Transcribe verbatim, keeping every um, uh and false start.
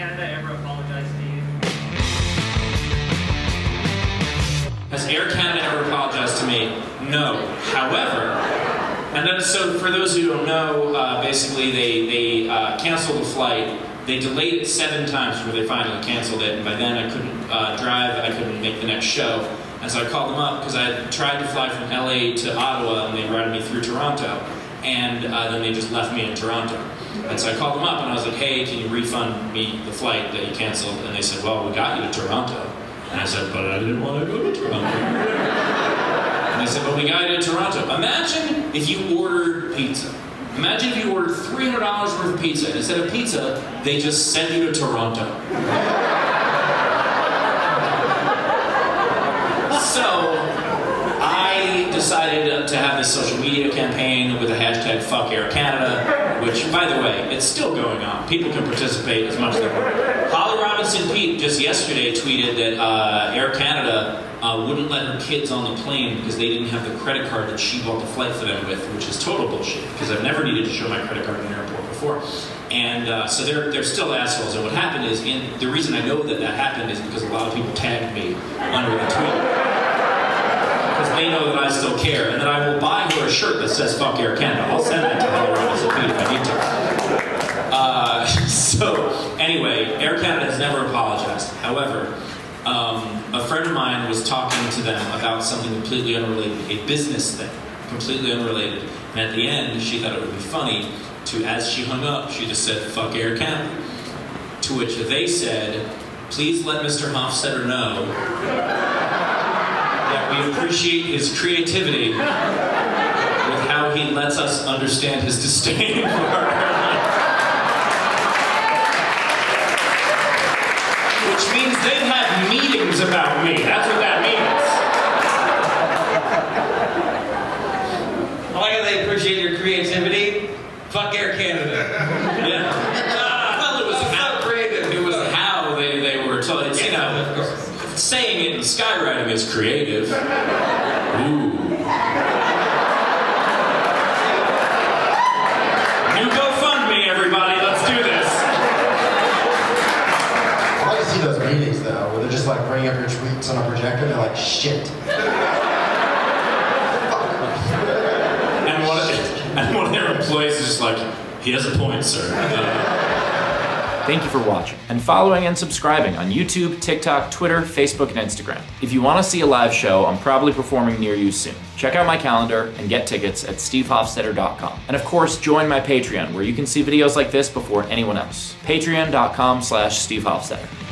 Canada ever apologized to you? Has Air Canada ever apologized to me? No. However, and then so for those who don't know, uh, basically they, they uh, canceled the flight. They delayed it seven times before they finally canceled it, and by then I couldn't uh, drive, I couldn't make the next show. And so I called them up because I had tried to fly from L A to Ottawa, and they routed me through Toronto. And uh, then they just left me in Toronto. And so I called them up and I was like, hey, can you refund me the flight that you canceled? And they said, well, we got you to Toronto. And I said, but I didn't want to go to Toronto. And they said, but we got you to Toronto. Imagine if you ordered pizza. Imagine if you ordered three hundred dollars worth of pizza, and instead of pizza, they just send you to Toronto. So, I decided to have this social media campaign with the hashtag Fuck Air Canada, which, by the way, it's still going on. People can participate as much as they want. Holly Robinson Peete just yesterday tweeted that uh, Air Canada uh, wouldn't let her kids on the plane because they didn't have the credit card that she bought the flight for them with, which is total bullshit, because I've never needed to show my credit card in an airport before. And uh, so they're, they're still assholes. And what happened is, in, the reason I know that that happened is because a lot of people tagged me under the tweet. Because they know that I still care, and that I will buy her a shirt that says Fuck Air Canada. I'll send that to Holly Robinson Peete if I need to. Uh, so, anyway, Air Canada has never apologized. However, um, a friend of mine was talking to them about something completely unrelated, a business thing, completely unrelated. And at the end, she thought it would be funny to, as she hung up, she just said, Fuck Air Canada. To which they said, please let Mister Hofstetter know that we appreciate his creativity with how he lets us understand his disdain for our airline. Which means they've had meetings about me. That's what that means. I like how they appreciate your creativity. Fuck Air Canada. Yeah. Uh, well, it was how creative. It was how they, they were told. It's, you know, saying it in skywriting is creative. Ooh. New GoFundMe, everybody. Let's do this. I like to see those meetings, though, where they're just like bringing up your tweets on a projector, and they're like, shit. And one, of, and one of their employees is just like, he has a point, sir. Uh, Thank you for watching, and following and subscribing on YouTube, TikTok, Twitter, Facebook, and Instagram. If you want to see a live show, I'm probably performing near you soon. Check out my calendar and get tickets at steve hofstetter dot com. And of course, join my Patreon, where you can see videos like this before anyone else. patreon dot com slash steve hofstetter.